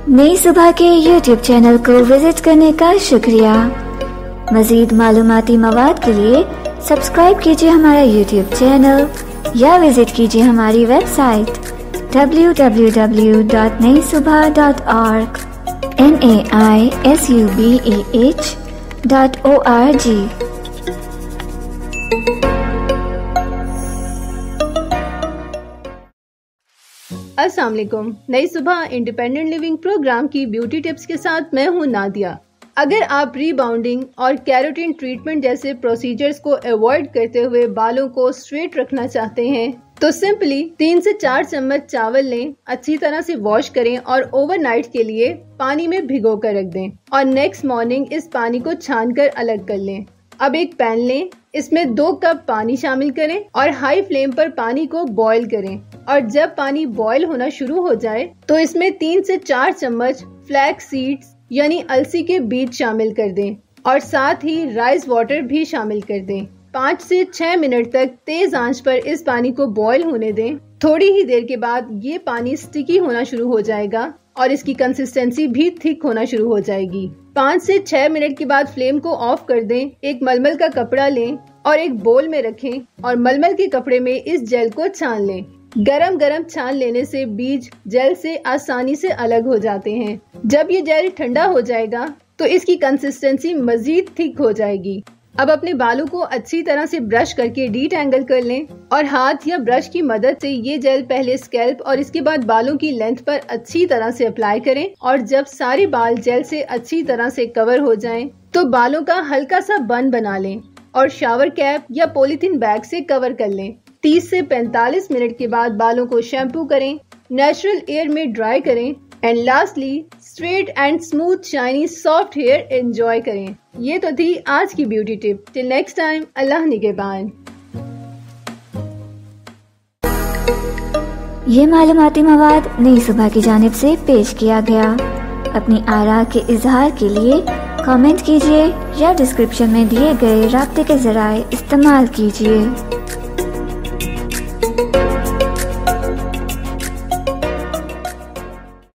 नई सुबह के YouTube चैनल को विजिट करने का शुक्रिया। मजीद मालूमाती मवाद के लिए सब्सक्राइब कीजिए हमारा YouTube चैनल या विजिट कीजिए हमारी वेबसाइट www.naisubah.org naisubah.org। अस्सलाम वालेकुम। नई सुबह इंडिपेंडेंट लिविंग प्रोग्राम की ब्यूटी टिप्स के साथ मैं हूं नादिया। अगर आप रीबाउंडिंग और कैरोटीन ट्रीटमेंट जैसे प्रोसीजर्स को अवॉइड करते हुए बालों को स्ट्रेट रखना चाहते हैं तो सिंपली 3 से 4 चम्मच चावल लें, अच्छी तरह से वॉश करें और ओवरनाइट के लिए पानी में भिगो कर रख दें और नेक्स्ट मॉर्निंग इस पानी को छान कर अलग कर लें। अब एक पैन लें, इसमें 2 कप पानी शामिल करें और हाई फ्लेम पर पानी को बॉईल करें और जब पानी बॉईल होना शुरू हो जाए तो इसमें 3 से 4 चम्मच फ्लैक्स सीड्स यानी अलसी के बीज शामिल कर दें और साथ ही राइस वाटर भी शामिल कर दें। 5 से 6 मिनट तक तेज आंच पर इस पानी को बॉईल होने दें। थोड़ी ही देर के बाद ये पानी स्टिकी होना शुरू हो जाएगा और इसकी कंसिस्टेंसी भी थिक होना शुरू हो जाएगी। 5 से 6 मिनट के बाद फ्लेम को ऑफ कर दें। एक मलमल का कपड़ा लें और एक बोल में रखें और मलमल के कपड़े में इस जेल को छान लें। गरम गरम छान लेने से बीज जेल से आसानी से अलग हो जाते हैं। जब ये जेल ठंडा हो जाएगा तो इसकी कंसिस्टेंसी मजीद थिक हो जाएगी। अब अपने बालों को अच्छी तरह से ब्रश करके डीटैंगल कर लें और हाथ या ब्रश की मदद से ये जेल पहले स्कैल्प और इसके बाद बालों की लेंथ पर अच्छी तरह से अप्लाई करें और जब सारे बाल जेल से अच्छी तरह से कवर हो जाएं, तो बालों का हल्का सा बन बना लें और शावर कैप या पॉलीथीन बैग से कवर कर लें। 30 से 45 मिनट के बाद बालों को शैम्पू करें, नेचुरल एयर में ड्राई करें and lastly straight and smooth shiny soft hair enjoy करें। ये तो थी आज की beauty tip. Till next time, अल्लाह निगहबान। ये मालूमाती मवाद नई सुबह की जानिब से पेश किया गया। अपनी आरा के इजहार के लिए कमेंट कीजिए या डिस्क्रिप्शन में दिए गए राब्ते के जराए इस्तेमाल कीजिए।